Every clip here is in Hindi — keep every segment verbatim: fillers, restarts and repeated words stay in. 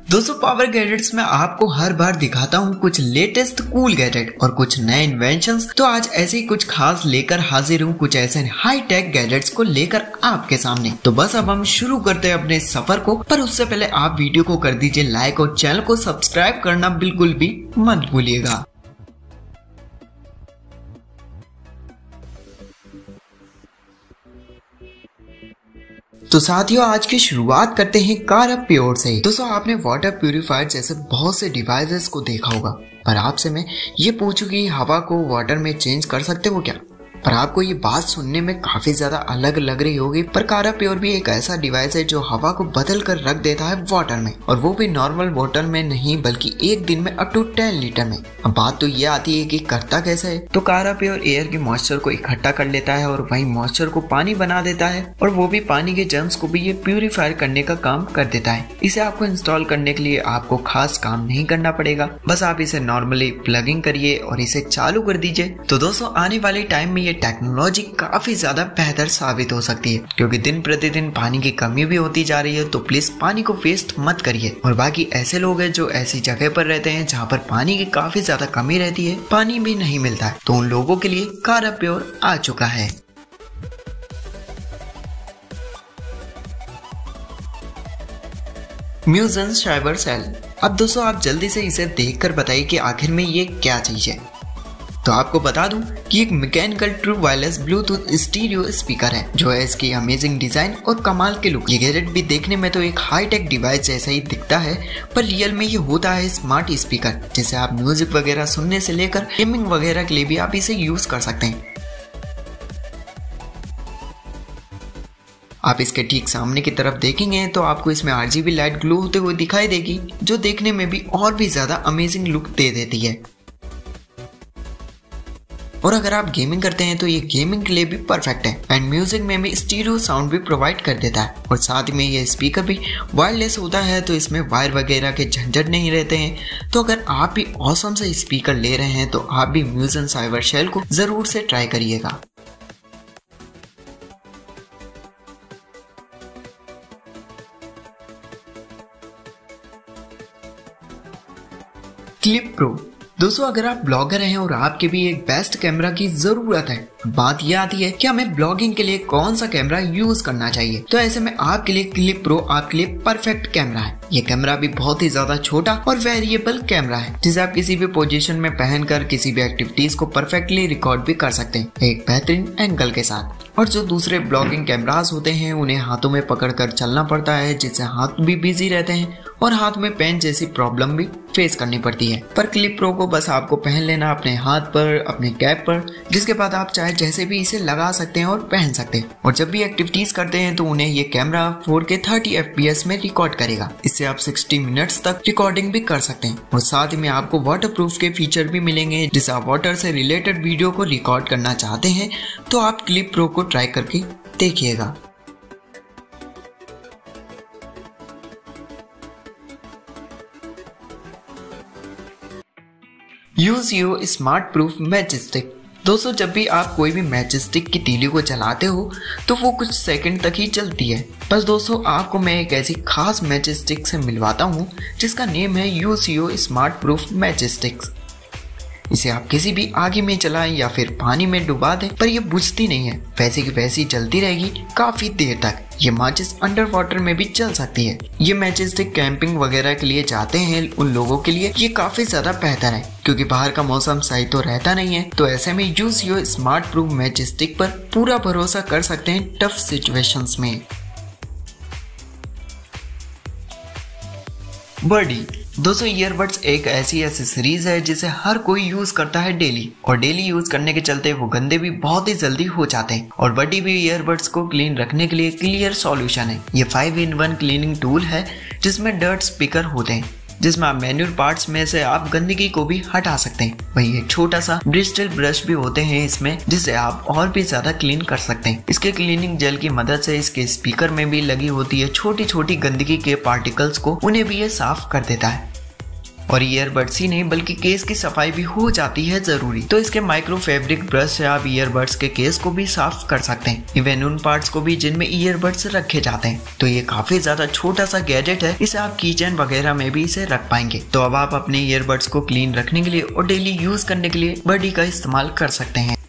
दोस्तों पावर गैजेट्स में आपको हर बार दिखाता हूँ कुछ लेटेस्ट कूल गैजेट और कुछ नए इन्वेंशंस। तो आज ऐसे ही कुछ खास लेकर हाजिर हूँ, कुछ ऐसे हाई टेक गैजेट्स को लेकर आपके सामने। तो बस अब हम शुरू करते हैं अपने सफर को, पर उससे पहले आप वीडियो को कर दीजिए लाइक और चैनल को सब्सक्राइब करना बिल्कुल भी मत भूलिएगा। तो साथियों आज की शुरुआत करते हैं कार प्योर से। दोस्तों आपने वाटर प्यूरिफायर जैसे बहुत से डिवाइसेस को देखा होगा, पर आपसे मैं ये पूछूं कि हवा को वाटर में चेंज कर सकते हो क्या? पर आपको ये बात सुनने में काफी ज्यादा अलग लग रही होगी, पर कारा प्योर भी एक ऐसा डिवाइस है जो हवा को बदल कर रख देता है वाटर में, और वो भी नॉर्मल वाटर में नहीं बल्कि एक दिन में अप टू टेन लीटर में। अब बात तो ये आती है कि करता कैसे है। तो कारा प्योर एयर के मॉइस्चर को इकट्ठा कर लेता है और वही मॉइस्चर को पानी बना देता है, और वो भी पानी के जर्म्स को भी ये प्यूरिफायर करने का काम कर देता है। इसे आपको इंस्टॉल करने के लिए आपको खास काम नहीं करना पड़ेगा, बस आप इसे नॉर्मली प्लगिंग करिए और इसे चालू कर दीजिए। तो दोस्तों आने वाले टाइम में टेक्नोलॉजी काफी ज्यादा बेहतर साबित हो सकती है, क्योंकि दिन प्रतिदिन पानी की कमी भी होती जा रही है। तो प्लीज पानी को वेस्ट मत करिए। और बाकी ऐसे लोग हैं जो ऐसी जगह पर रहते हैं जहाँ पर पानी की काफी ज्यादा कमी रहती है, पानी भी नहीं मिलता है, तो उन लोगों के लिए कारा प्योर आ चुका है। म्यूजन शाइवर सेल। अब दोस्तों आप जल्दी से इसे देखकर बताइए कि आखिर में ये क्या चीज है। तो आपको बता दूं कि एक mechanical true wireless Bluetooth stereo speaker है, जो है इसकी अमेजिंग डिजाइन और कमाल के लुक। ये गैजेट भी देखने में तो एक हाई टेक डिवाइस जैसा ही दिखता है, पर रियल में ये होता है स्मार्ट स्पीकर, जिसे आप म्यूजिक वगैरह सुनने से लेकर गेमिंग वगैरह के लिए भी आप इसे यूज कर सकते हैं। आप इसके ठीक सामने की तरफ देखेंगे तो आपको इसमें आरजीबी लाइट ग्लो होते हुए दिखाई देगी, जो देखने में भी और भी ज्यादा अमेजिंग लुक दे देती है। और अगर आप गेमिंग करते हैं तो ये गेमिंग के लिए भी परफेक्ट है, एंड म्यूजिक में भी स्टीरियो साउंड भी प्रोवाइड कर देता है। और साथ में ये स्पीकर भी वायरलेस होता है, तो इसमें वायर वगैरह के झंझट नहीं रहते हैं। तो अगर आप भी ऑसम से स्पीकर ले रहे हैं तो आप भी म्यूजन शाइवर सेल को जरूर से ट्राई करिएगा। Clip pro. दोस्तों अगर आप ब्लॉगर हैं और आपके भी एक बेस्ट कैमरा की जरूरत है, बात यह आती है कि हमें ब्लॉगिंग के लिए कौन सा कैमरा यूज करना चाहिए। तो ऐसे में आपके लिए क्लिप प्रो आपके लिए परफेक्ट कैमरा है। ये कैमरा भी बहुत ही ज्यादा छोटा और वेरिएबल कैमरा है, जिसे आप किसी भी पोजीशन में पहनकर किसी भी एक्टिविटीज को परफेक्टली रिकॉर्ड भी कर सकते हैं, एक बेहतरीन एंगल के साथ। और जो दूसरे ब्लॉगिंग कैमरास होते हैं उन्हें हाथों में पकड़कर चलना पड़ता है, जिससे हाथ भी बिजी रहते हैं और हाथ में पेन जैसी प्रॉब्लम भी फेस करनी पड़ती है। पर क्लिप प्रो को बस आपको पहन लेना अपने हाथ पर, अपने कैप पर, जिसके बाद आप चाहे जैसे भी इसे लगा सकते हैं और पहन सकते हैं। और जब भी एक्टिविटीज करते हैं तो उन्हें ये camera four K thirty F P S में रिकॉर्ड करेगा। इससे आप सिक्सटी मिनट्स तक रिकॉर्डिंग भी कर सकते हैं। और साथ में आपको वाटर प्रूफ के फीचर भी मिलेंगे, जिसे आप वाटर से रिलेटेड वीडियो को रिकॉर्ड करना चाहते हैं तो आप क्लिप प्रो को ट्राई करके देखिएगा। Use your smart proof match stick. दोस्तों जब भी आप कोई भी मैच स्टिक की तीली को चलाते हो तो वो कुछ सेकंड तक ही चलती है। बस दोस्तों आपको मैं एक ऐसी खास मैच स्टिक से मिलवाता हूँ जिसका नेम है use your smart proof match sticks. इसे आप किसी भी आगे में चलाएं या फिर पानी में डुबा दें, पर यह बुझती नहीं है, वैसे की वैसी चलती रहेगी काफी देर तक। ये माचिस अंडर वाटर में भी चल सकती है। ये मैच स्टिक कैंपिंग वगैरह के लिए जाते हैं उन लोगों के लिए ये काफी ज्यादा बेहतर है, क्योंकि बाहर का मौसम सही तो रहता नहीं है। तो ऐसे में use your smart proof match stick पर पूरा भरोसा कर सकते हैं टफ सिचुएशंस में। बर्डी। दोस्तों ईयरबड्स एक ऐसी एसेसरीज है जिसे हर कोई यूज करता है डेली, और डेली यूज करने के चलते वो गंदे भी बहुत ही जल्दी हो जाते हैं। और बर्डी भी ईयरबड्स को क्लीन रखने के लिए क्लियर सॉल्यूशन है। ये five in one cleaning tool है जिसमें डर्ट स्पीकर होते हैं, जिसमें आप मैन्युअल पार्ट्स में से आप गंदगी को भी हटा सकते हैं। वहीं एक छोटा सा ब्रिस्टल ब्रश भी होते हैं इसमें, जिससे आप और भी ज्यादा क्लीन कर सकते हैं। इसके क्लीनिंग जेल की मदद से इसके स्पीकर में भी लगी होती है छोटी छोटी गंदगी के पार्टिकल्स को, उन्हें भी ये साफ कर देता है। और ईयरबड्स ही नहीं बल्कि केस की सफाई भी हो जाती है जरूरी। तो इसके माइक्रो फैब्रिक ब्रश से आप ईयरबड्स के केस को भी साफ कर सकते हैं, इवन उन पार्ट्स को भी जिनमें ईयरबड्स रखे जाते हैं। तो ये काफी ज्यादा छोटा सा गैजेट है, इसे आप कीचेन वगैरह में भी इसे रख पाएंगे। तो अब आप अपने ईयरबड्स को क्लीन रखने के लिए और डेली यूज करने के लिए बडी का इस्तेमाल कर सकते हैं।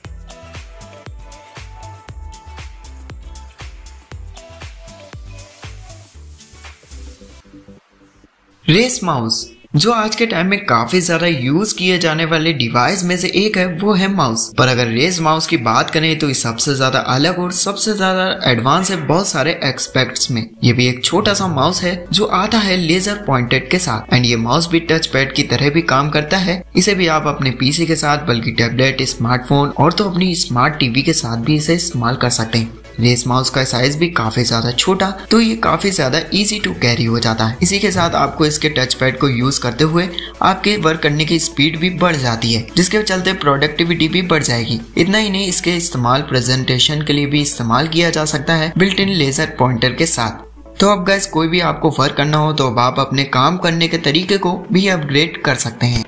रेस माउस, जो आज के टाइम में काफी ज्यादा यूज किए जाने वाले डिवाइस में से एक है, वो है माउस। पर अगर रेस माउस की बात करें तो ये सबसे ज्यादा अलग और सबसे ज्यादा एडवांस है बहुत सारे एक्सपेक्ट्स में। ये भी एक छोटा सा माउस है जो आता है लेजर पॉइंटेड के साथ, एंड ये माउस भी टच पैड की तरह भी काम करता है। इसे भी आप अपने पीसी के साथ, बल्कि टैबलेट, स्मार्टफोन और तो अपनी स्मार्ट टीवी के साथ भी इसे इस्तेमाल कर सकते हैं। रेस माउस का साइज भी काफी ज्यादा छोटा, तो ये काफी ज्यादा इजी टू कैरी हो जाता है। इसी के साथ आपको इसके टच पैड को यूज करते हुए आपके वर्क करने की स्पीड भी बढ़ जाती है, जिसके चलते प्रोडक्टिविटी भी बढ़ जाएगी। इतना ही नहीं, इसके इस्तेमाल प्रेजेंटेशन के लिए भी इस्तेमाल किया जा सकता है बिल्ट इन लेजर पॉइंटर के साथ। तो अब गाइस, कोई भी आपको वर्क करना हो तो अब आप अपने काम करने के तरीके को भी अपग्रेड कर सकते हैं।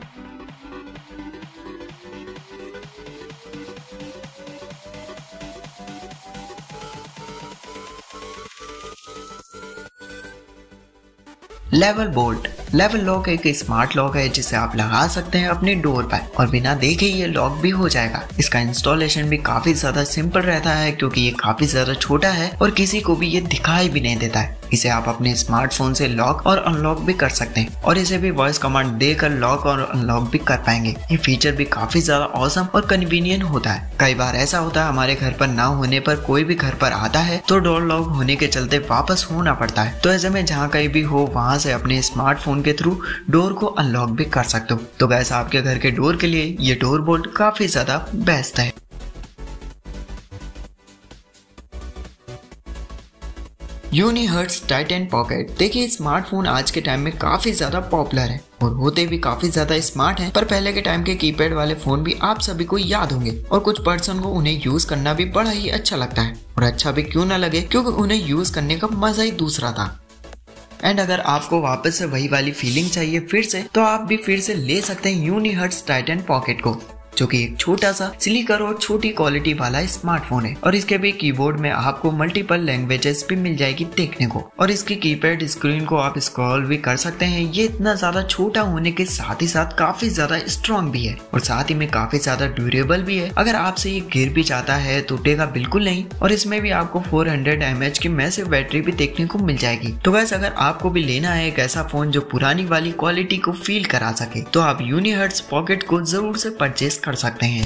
लेवल बोल्ट, लेवल लॉक एक स्मार्ट लॉक है जिसे आप लगा सकते हैं अपने डोर पर और बिना देखे ये लॉक भी हो जाएगा। इसका इंस्टॉलेशन भी काफी ज्यादा सिंपल रहता है क्योंकि ये काफी ज्यादा छोटा है और किसी को भी ये दिखाई भी नहीं देता है। इसे आप अपने स्मार्टफोन से लॉक और अनलॉक भी कर सकते हैं और इसे भी वॉइस कमांड देकर लॉक और अनलॉक भी कर पाएंगे। ये फीचर भी काफी ज्यादा ऑसम और कन्वीनियंट होता है। कई बार ऐसा होता है हमारे घर पर ना होने पर कोई भी घर पर आता है तो डोर लॉक होने के चलते वापस होना पड़ता है। तो ऐसे में जहाँ कहीं भी हो वहां से अपने स्मार्टफोन के थ्रू डोर को अनलॉक भी कर सकते हो। तो गाइस, आपके घर के डोर के लिए ये डोर बोल्ट काफी ज्यादा बेस्ट है। यूनिहर्ट्ज टाइटन पॉकेट, देखिए स्मार्टफोन आज के टाइम में काफी ज्यादा पॉपुलर है और होते भी काफी ज्यादा स्मार्ट हैं। पर पहले के टाइम के कीपैड वाले फोन भी आप सभी को याद होंगे और कुछ पर्सन को उन्हें यूज करना भी बड़ा ही अच्छा लगता है। और अच्छा भी क्यों ना लगे, क्योंकि उन्हें यूज करने का मजा ही दूसरा था। एंड अगर आपको वापस से वही वाली फीलिंग चाहिए फिर से, तो आप भी फिर से ले सकते हैं यूनिहर्ट्ज टाइटन पॉकेट को, जो कि एक छोटा सा स्लीकर और छोटी क्वालिटी वाला स्मार्टफोन है। और इसके भी कीबोर्ड में आपको मल्टीपल लैंग्वेजेस भी मिल जाएगी देखने को। और इसकी कीपैड स्क्रीन को आप स्क्रॉल भी कर सकते हैं। ये इतना ज्यादा छोटा होने के साथ ही साथ काफी ज्यादा स्ट्रॉन्ग भी है और साथ ही में काफी ज्यादा ड्यूरेबल भी है। अगर आपसे ये गिर भी जाता है टूटेगा बिल्कुल नहीं। और इसमें भी आपको फोर हंड्रेड एम एच की मैसिव बैटरी भी देखने को मिल जाएगी। तो वैसे अगर आपको भी लेना है एक ऐसा फोन जो पुरानी वाली क्वालिटी को फील करा सके, तो आप यूनिहर्ट्ज पॉकेट को जरूर से परचेज कर सकते हैं।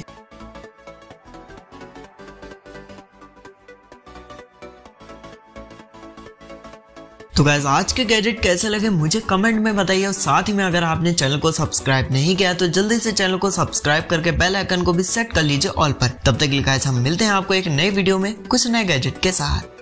तो गाइस, आज के गैजेट कैसे लगे मुझे कमेंट में बताइए और साथ ही में अगर आपने चैनल को सब्सक्राइब नहीं किया तो जल्दी से चैनल को सब्सक्राइब करके बेल आइकन को भी सेट कर लीजिए ऑल पर। तब तक के लिए गाइस, हम मिलते हैं आपको एक नए वीडियो में कुछ नए गैजेट के साथ।